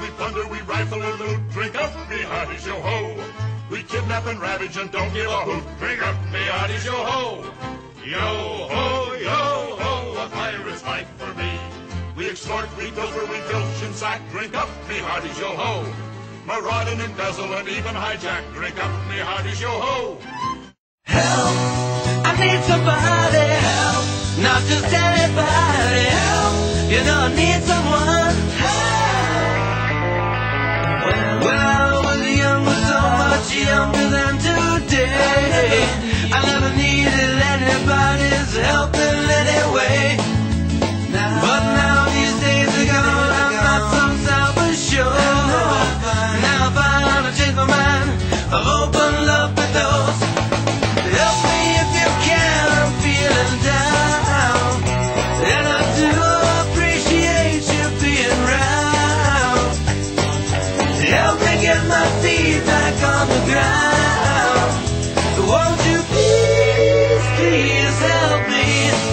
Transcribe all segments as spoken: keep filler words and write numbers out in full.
we plunder, we rifle and loot. Drink up, me hearties, yo-ho. We kidnap and ravage and don't give a hoot. Drink up, me hearties, yo-ho. Yo-ho, yo-ho, a pirate's life for me. We extort, we pilfer, we filch and sack. Drink up, me hearties, yo-ho. Maraud and embezzle and even hijack. Drink up, me hearties, yo-ho. Help, I need somebody. Help, not just anybody. Help, you know I need someone. Help. When I was young, was so much younger than today. I never needed anybody's help in any way. But now these days are gone, I'm not so self-assured. Now if I want to change my mind, I've opened up the doors. Help me if you can, I'm feeling down. And I do appreciate you being round. Help me get my feet back on the ground. Won't you please, please help me?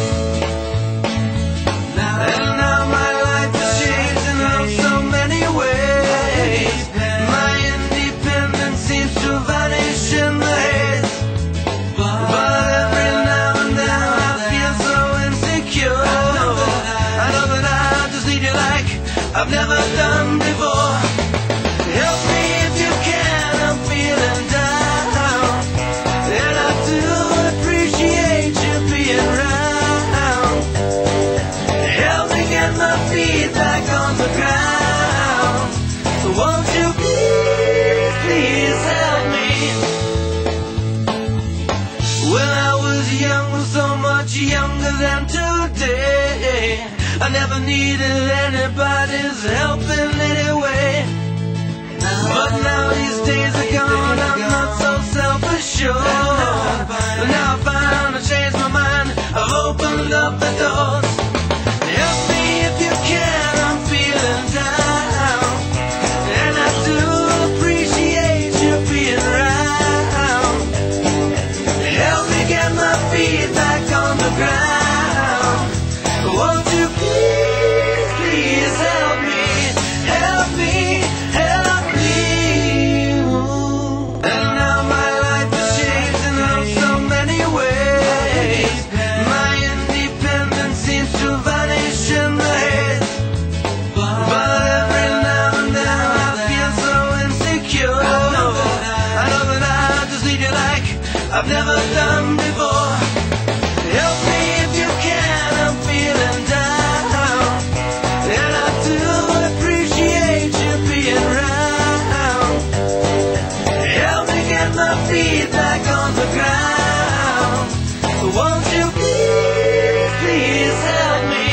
And now my life has changed in oh so many ways. My independence seems to vanish in the haze. But every now and then I feel so insecure. I know that I just need you like I've never done before. Help me if you can, I'm feeling down. And I do appreciate you being round. Help me get my feet back on the ground. Won't you please, please help me? When I was young, was so much younger than today. I never needed anybody's help in any way. But now these days are gone, I'm not so self-assured. Now I found I changed my mind, I've opened up the doors. Help me if you can, I'm feeling down. And I do appreciate you being round. Help me get my feet back on the ground. Won't you please, please help me, help me, help me. And now my life has changed in oh so many ways. My independence seems to vanish in the haze. But every now and then I feel so insecure. I know that I just need you like I've never done before. Help me if you can, I'm feeling down. And I do appreciate you being round. Help me get my feet back on the ground. Won't you please, please help me?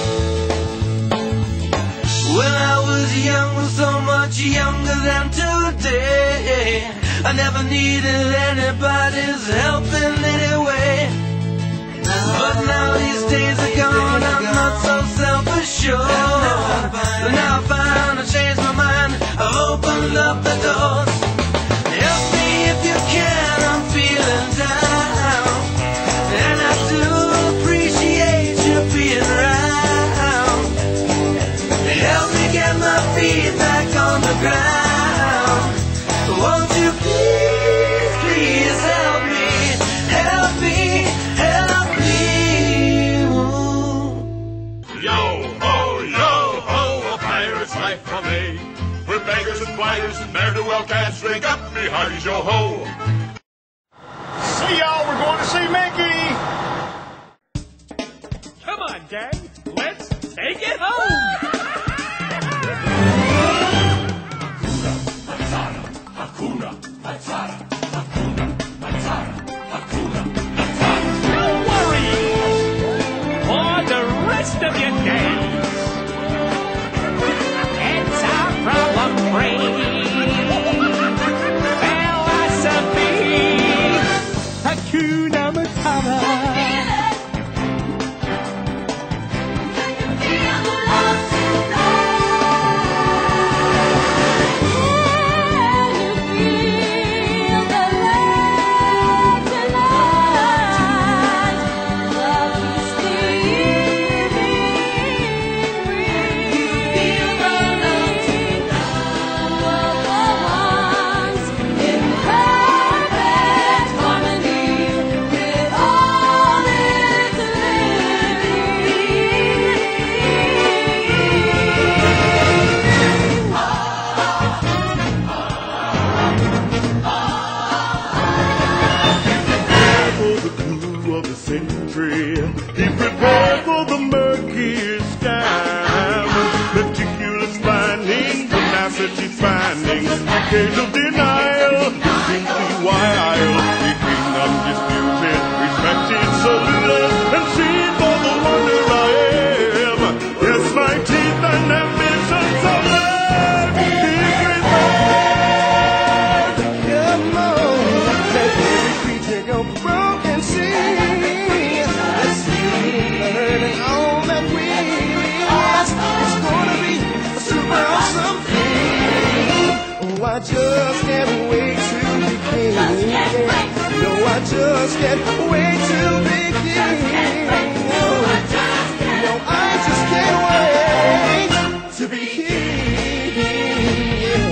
When I was young, was so much younger than today. I never needed anybody's help in any way. But now these days are gone, I'm not so self-assured. Now I found I changed my mind, I've opened up the doors. Help me if you can, I'm feeling down. And I do appreciate you being round. Help me get my feet back on the ground. Won't you please, please help me, help me, help me. Yo-ho, yo-ho, a pirate's life for me. We're beggars and blighters and ne'er-do-well cats. Drink up, me hearties, yo-ho. See y'all, we're going to see Mickey. Come on, gang, let's take it home. Hakuna Matata, Hakuna Matata, Hakuna Matata. Don't worry for the rest of your days. It's our problem-free philosophy. Hakuna Matata. of the century. He prepared for the murkiest time. Meticulous finding, tenacity finding, decades of denial, distinctly wild, between undisputed, respected soldiers, and seen for the wonder I am. Yes, my teeth and ambitions are mad. Big revenge. Come on, let every creature go broken sea. Let's see, learning all that we lost. It's gonna be a super awesome thing. Oh, I just can't wait to begin. No, I just can't wait to begin. No, I just can't wait to be here.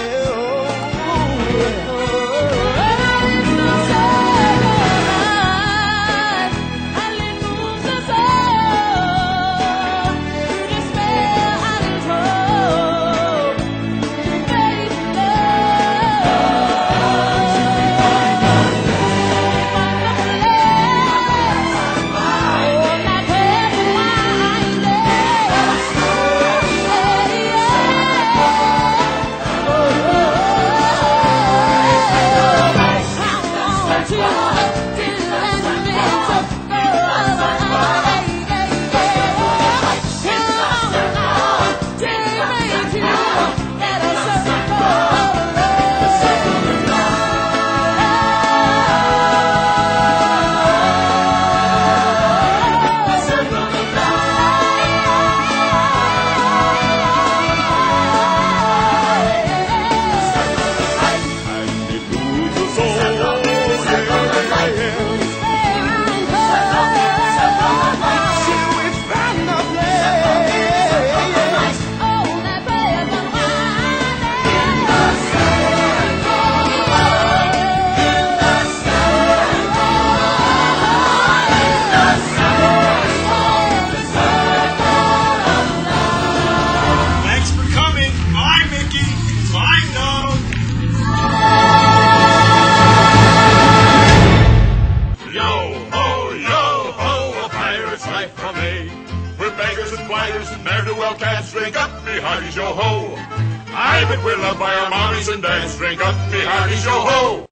Drink up, me hearties, yo ho! I bet we're loved by our mommies and dads. Drink up, me hearties, yo ho!